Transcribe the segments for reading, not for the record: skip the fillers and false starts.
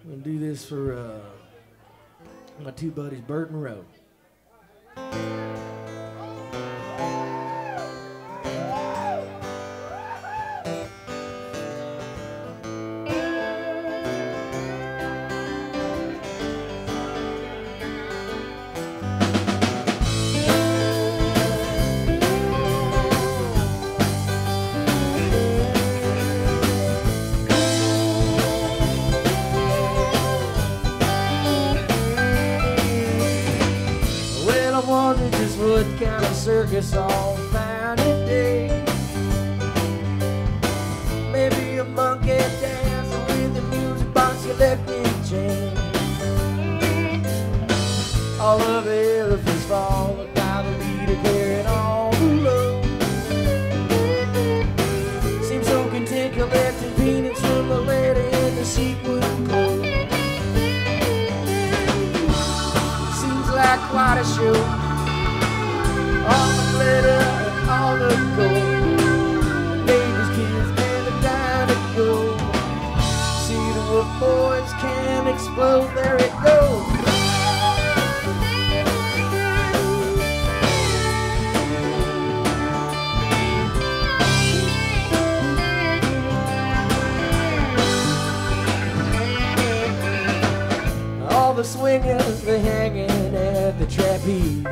I'm gonna do this for my two buddies, Bert and Roe. Just what kind of circus I'll find today. Maybe a monkey dancing with a music box collecting change. All of the elephants fall by the leader carrying all the load. Seems so content collecting peanuts from the lady in the sequin clothes. Seems like quite a show. All the glitter and all the gold, neighbors, kids, and the dying to go. See the wolf boys can explode, there it goes. All the swingers, they're hanging at the trapeze.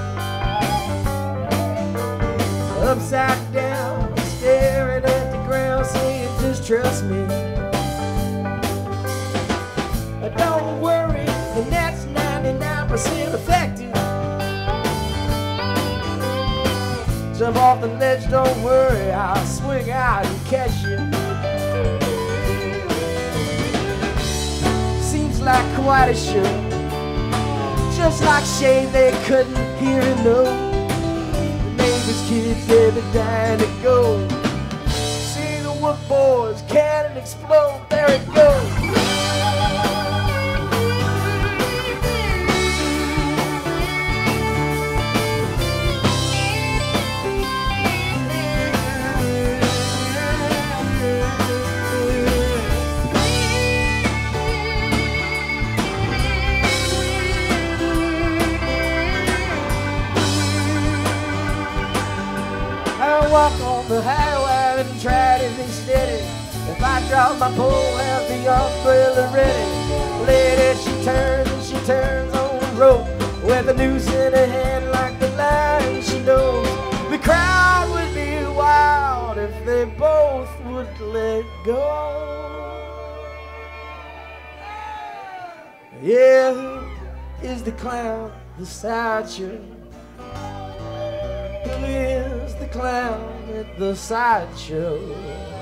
Upside down, staring at the ground, saying just trust me. Don't worry, the net's 99% effective. Jump off the ledge, don't worry, I'll swing out and catch you. Seems like quite a show. Just like shame they couldn't hear a note. Kids, they're dying to go. See the wood boys cannon explode, there it goes. Walk on the highway and try to be steady. If I drop my pole, have the umbrella ready. Lady, she turns on the rope with a noose in her hand like the line she knows. The crowd would be wild if they both would let go. Yeah, who is the clown, the sideshow? Who is the clown at the sideshow?